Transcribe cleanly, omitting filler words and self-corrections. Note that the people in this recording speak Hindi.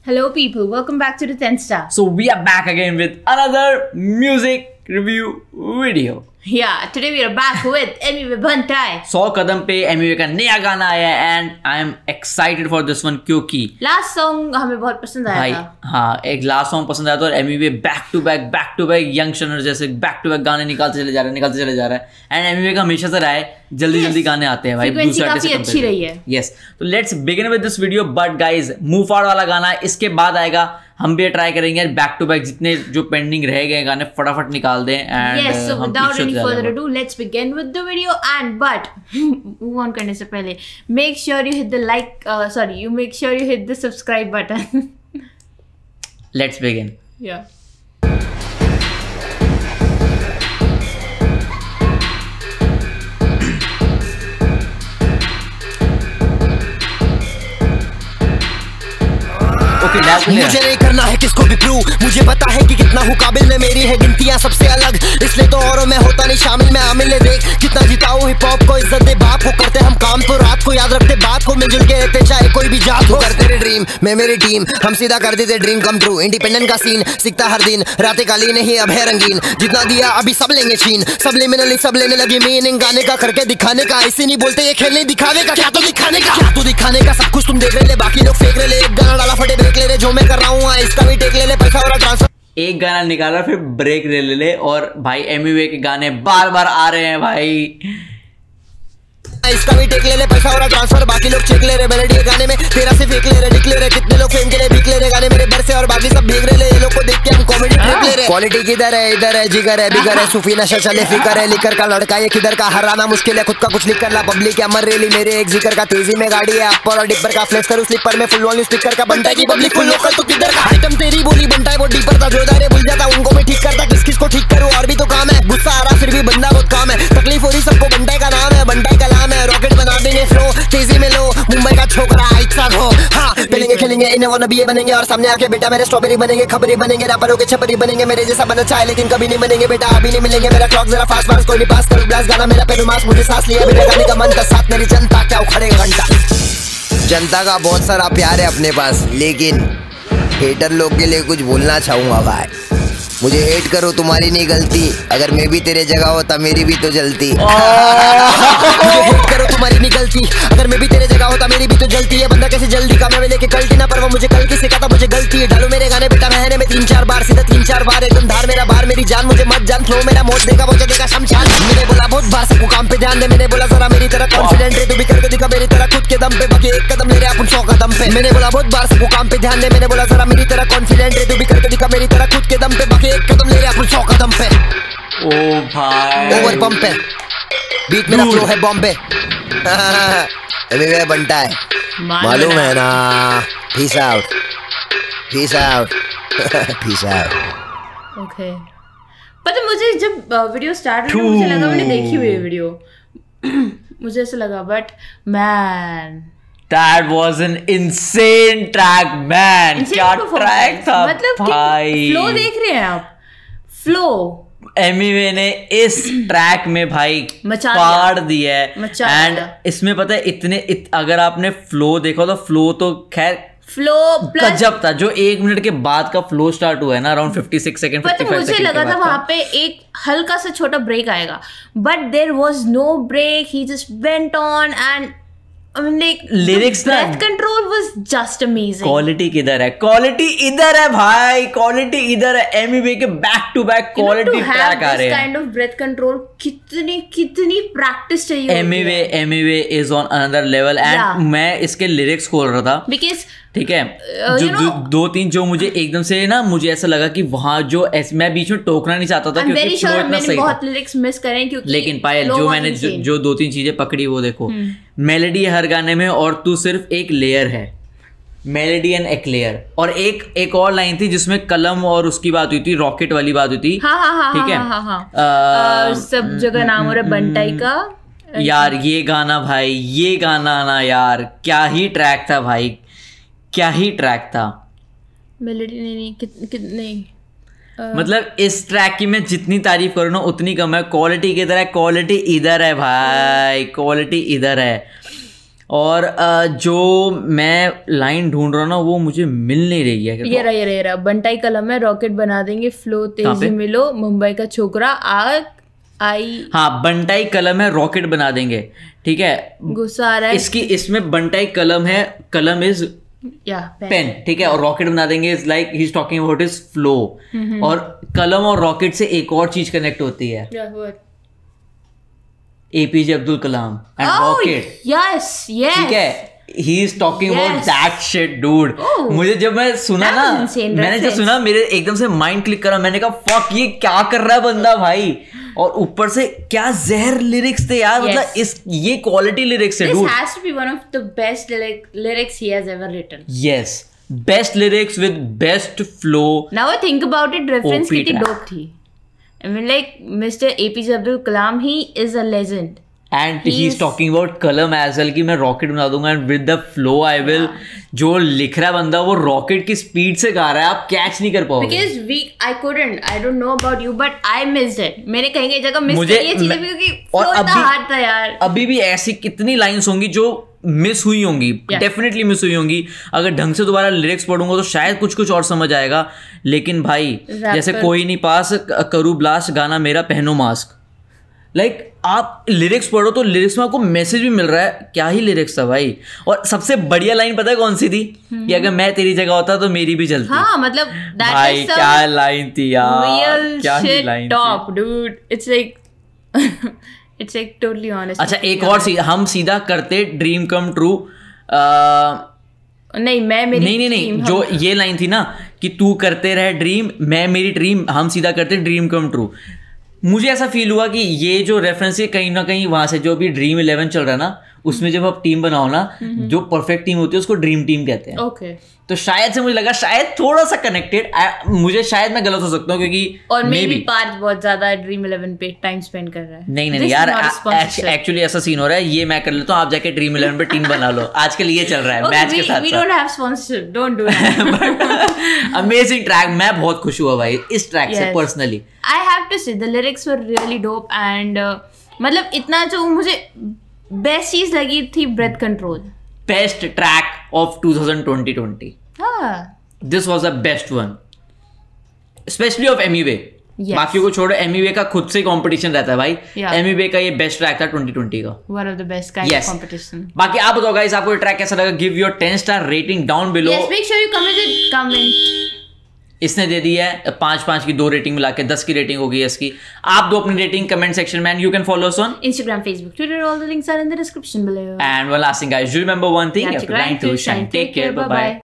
Hello people, welcome back to the 10th Star. So we are back again with another music review video. Yeah, today we are back with MUA Bantai. 100 कदम पे MUA का नया गाना आया है and I am excited for this one क्योंकि लास्ट सॉन्ग हमें बहुत पसंद आया था। हाँ, एक लास्ट सॉन्ग पसंद आया था और MUA back to back Young Stunners जैसे बैक टू बैक गाने निकालते चले जा रहा है एंड MUA का हमेशा से रहा है जल्दी गाने आते हैं भाई, दूसरे आर्टिस्ट से अच्छी रही है। यस, तो let's begin with this video. But guys move forward वाला गाना इसके बाद आएगा, हम भी ट्राई करेंगे बैक टू बैक जितने जो पेंडिंग रह गए गाने फटाफट निकाल दें and yes, so without any further ado, let's begin with the video and but move on करने से पहले make sure you hit the make sure you hit the subscribe button. Let's begin. Yeah. मुझे नहीं करना है किसको भी प्रूव, मुझे पता है कि कितना हूँ काबिल में, मेरी है गिनतियाँ सबसे अलग, इसलिए तो औरों में होता नहीं शामिल, मैं आमिल है देख कितना जिताऊँ हिप हॉप को, इज्जत दे बाप को, करते हम काम तो रात को, याद रखते बात को, मिलजुल के रहते चाहे कोई भी जात हो, करते रहे ड्रीम मैं मेरी टीम, हम सीधा कर देते ड्रीम कम ट्रू, इंडिपेंडेंट का सीन सीखता हर दिन, रातें काली नहीं अब है रंगीन, जितना दिया अभी सब लेंगे छीन, सब लेने लगे मीनिंग गाने का, करके दिखाने का, ऐसे नहीं बोलते ये खेलने दिखाने का, क्या तो दिखाने का सब कुछ तुम देख ले, बाकी लोग फेंक रहे, एक गाना डाला फटे ब्रेक ले रहे, जो मैं कर रहा हूँ इसका भी टेक ले पैसा और ट्रांसफर, एक गाना निकाला फिर ब्रेक ले और भाई MUA के गाने बार आ रहे हैं भाई, इसका भी टेक ले पैसा और ट्रांसफर, बाकी लोग चेक ले रहे, मेलोडी गाने में तेरा से फेक ले रहे, डिक ले रहे, कितने लोग फेम के लिए बिक ले रहे, गाने मेरे बर से और बाकी सब भीग रहे, ये लोग को देख के हम कॉमेडी ट्रिक ले रहे, क्वालिटी किधर है इधर है, जिगर है बिगर है, सूफी नशा चले फिकर है, लिकर का लड़का ये किधर का, हराना मुश्किल है खुद का कुछ लिख कर ला, पब्लिक है मर रेली मेरे एक जिक्र का, तेजी में गाड़ी है अपर और डिपर का, फ्लेक्स करूं स्लिपर में फुल वॉल्यूम स्पीकर का, बनता की पब्लिक फुल लोकल तो किधर का, आइटम तेरी बोली बनता है वो डीपर था, जोरदार भूल जाता उनको मैं ठीक करता, किस को ठीक करूं और भी तो काम है, गुस्सा आ रहा फिर भी बंदा बहुत काम है, तकलीफ हो रही सबको, बंटाई का नाम है, बंटाई कलाम है, रॉकेट बना देंगे फ्लो तेजी में लो, मुंबई का छोकरा इच्छा हो, हाँ पेलेंगे खेलेंगे इन्हें वो नबी बनेंगे, और सामने आके बेटा मेरे स्ट्रॉबेरी बनेंगे, खबरी बनेंगे, रैपरों के छपरी बनेंगे, मेरे जैसा बनना चाहे लेकिन कभी नहीं बनेंगे बेटा, अभी नहीं मिलेंगे, मेरा क्लॉक जरा फास्ट कोई नहीं पास करो ब्लास्ट, गाना मेरा पेरुमास मुझे सांस लिया मेरे गाने का मन का साथ, मेरी जनता क्या उखड़े घंटा, जनता का बहुत सारा प्यार है अपने पास, लेकिन हेटर लोग के लिए कुछ बोलना चाहूंगा भाई, मुझे हेट करो तुम्हारी नहीं गलती, अगर मैं भी तेरे जगह होता मेरी भी तो जलती, मुझे हेट करो तुम्हारी नहीं गलती, अगर मैं भी तेरे जगह होता मेरी भी तो जलती है, बंदा कैसे जल्दी का मैं लेके कल्टी ना, पर वो मुझे कल की सिखाता मुझे गलती है, डालो मेरे गाने बेटा महीने में 3-4 बार, सीधा 3-4 बार, एकदम धार मेरा बार मेरी जान, मुझे मत जान, फ्लो मेरा मोड़ देगा वो देगा शमशान, मैंने बोला बहुत बार सबको काम पे ध्यान दे, मैंने बोला जरा मेरी तरह कॉन्फिडेंट है, तू भी करके दिखा मेरी तरह खुद के दम पे, बाकी एक कदम ले रहे अपन 100 कदम पे, मैंने बोला बहुत बार सबको काम पे ध्यान दे, मैंने बोला जरा मेरी तरह कॉन्फिडेंट है, तू भी करके दिखा मेरी तरह खुद के दम पे, बाकी एक कदम ले रहे अपन 100 कदम पे, ओ भाई ओवर पंप पे बीट मेरा फ्लो है बॉम्बे, MUA बनता है मालूम है ना, peace out peace out okay. पता मुझे जब वीडियो स्टार्ट हुई मुझे लगा मैंने देखी हुई है वीडियो मुझे ऐसा लगा, but man That was an insane track man, क्या ट्रैक था मतलब भाई, फ्लो देख रहे हैं आप, फ्लो MUA ने इस ट्रैक में भाई फाड़ दिया है, एंड इसमें पता है अगर आपने फ्लो देखा तो फ्लो तो खैर फ्लो गजब था, जो 1 मिनट के बाद का फ्लो स्टार्ट हुआ है ना अराउंड 56 सेकंड 55 सेकंड, मुझे लगा था वहां पे एक हल्का सा छोटा ब्रेक आएगा, but there was no break, he just went on and I mean, like, lyrics ना breath control was just amazing. Quality किधर है, क्वालिटी इधर है भाई, क्वालिटी इधर है, MUA के back to back quality track आ रहे हैं, काइंड ऑफ ब्रेथ कंट्रोल कितनी प्रैक्टिस चाहिए, MUA is on another level, and मैं इसके लिरिक्स खोल रहा था बिकॉज ठीक है, जो 2-3 जो मुझे एकदम से ना मुझे ऐसा लगा कि वहां जो मैं बीच में टोकना नहीं चाहता था क्योंकि फ्लो इतना सही था, बहुत लिरिक्स मिस करें क्योंकि, लेकिन पायल जो मैंने जो 2-3 चीजें पकड़ी वो देखो, मेलोडी है हर गाने में और तू सिर्फ एक लेयर है, मेलोडी एंड एक लेयर, और एक और लाइन थी जिसमें कलम और उसकी बात हुई थी, रॉकेट वाली बात हुई थी, ठीक है, सब जगह नाम हो रहा है बंटाई का यार, ये गाना भाई, ये गाना ना यार क्या ही ट्रैक था भाई, क्या ही ट्रैक था, मेलोडी नहीं मतलब इस ट्रैक की मैं जितनी तारीफ करूँ ना उतनी कम है, क्वालिटी किधर है, क्वालिटी इधर है भाई, क्वालिटी इधर है, और जो मैं लाइन ढूंढ रहा हूँ ना वो मुझे मिल नहीं रही है। ये रहा बंटाई कलम है, रॉकेट बना देंगे फ्लो तेजी मिलो, मुंबई का छोकरा आग आई। हाँ, बंटाई कलम है, रॉकेट बना देंगे, ठीक है। गुस्सा आ रहा है इसमें बंटाई कलम है, कलम इज पेन, ठीक है, और रॉकेट बना देंगे is like he is talking about his flow. और कलम और रॉकेट से एक और चीज कनेक्ट होती है, APJ Abdul Kalam and rocket. Yes ठीक है, he is talking about that shit dude। मुझे जब मैं सुना ना, मैंने जब सुना मेरे एकदम से माइंड क्लिक करा, मैंने कहा फक ये क्या कर रहा है बंदा भाई। और ऊपर से क्या जहर लिरिक्स थे यार, मतलब ये क्वालिटी लिरिक्स है dude। This has to be one of the best lyrics he has ever written। Yes, best lyrics with best flow। Now I think about it, reference कितनी dope थी। I mean like Mr. APJ Abdul Kalam, he is a legend। And he's talking about कलम as well कि मैं रॉकेट बना दूंगा and with the flow I will। जो लिख रहा है बंदा वो रॉकेट की स्पीड से गा रहा है, आप कैच नहीं कर पाओगे। Because I don't know about you but I missed it। मैंने कहीं कहीं जगह मिस करी ये चीजें क्योंकि और हार्ड था यार। अभी भी ऐसी कितनी लाइंस होंगी जो मिस हुई होंगी, डेफिनेटली मिस हुई होंगी। अगर ढंग से दोबारा लिरिक्स पढ़ूंगा तो शायद कुछ और समझ आएगा। लेकिन भाई जैसे कोई नहीं पास करू ब्लास्ट गाना मेरा पहनो मास्क, लाइक आप लिरिक्स पढ़ो तो लिरिक्स में आपको मैसेज भी मिल रहा है। क्या ही लिरिक्स था भाई। और सबसे बढ़िया लाइन पता है कौन सी थी? कि अगर मैं तेरी जगह होता तो मेरी भी चलती। हाँ, मतलब भाई क्या लाइन थी यार, क्या ही line top dude. It's like totally honest. अच्छा एक और हम सीधा करते ड्रीम कम ट्रू। नहीं मैं मेरी नहीं जो ये लाइन थी ना कि तू करते रहे ड्रीम मैं मेरी ड्रीम, हम सीधा करते ड्रीम कम ट्रू। मुझे ऐसा फील हुआ कि ये जो रेफरेंस है कहीं ना कहीं वहां से, जो भी ड्रीम 11 चल रहा है ना उसमें जब आप टीम बनाओ ना, जो परफेक्ट टीम होती है उसको ड्रीम टीम कहते हैं। ओके। तो शायद से मुझे लगा शायद थोड़ा सा कनेक्टेड, मुझे शायद मैं गलत हो सकता हूँ क्योंकि और मे बी पार्थ बहुत ज्यादा ड्रीम 11 पे टाइम स्पेंड कर रहा है। नहीं यार, एक्चुअली ऐसा सीन हो रहा है, ये मैं कर लेता हूँ, आप जाके ड्रीम 11 पे टीम बना लो। आजकल ये चल रहा है मैच के साथ। We don't have sponsorship, don't do that. Amazing track, मैं बहुत खुश हुआ भाई इस ट्रैक से personally. I have to say the lyrics were really dope and मतलब इतना जो मुझे बेस्ट चीज लगी थी breath control. Best track of 2020। This was the best one, specially of Emiway. बाकियों को छोड़ो, एमीवे का खुद से कंपटीशन रहता है भाई। एमीवे का ये बेस्ट ट्रैक था 2020 का, one of the best kind of competition. बाकी आप बताओ गाइस, आपको ये ट्रैक कैसा लगा? Give your 10 star rating down below. Yes, make sure you comment. इसने दे दी है 5 की 2 रेटिंग मिला के 10 की रेटिंग हो गई है इसकी। आप दो अपनी रेटिंग कमेंट सेक्शन में, and you can follow us on Instagram, Facebook, Twitter, all the links are in the description below. And one last thing guys, do remember one thing, you have to grind to shine. Take care, bye bye.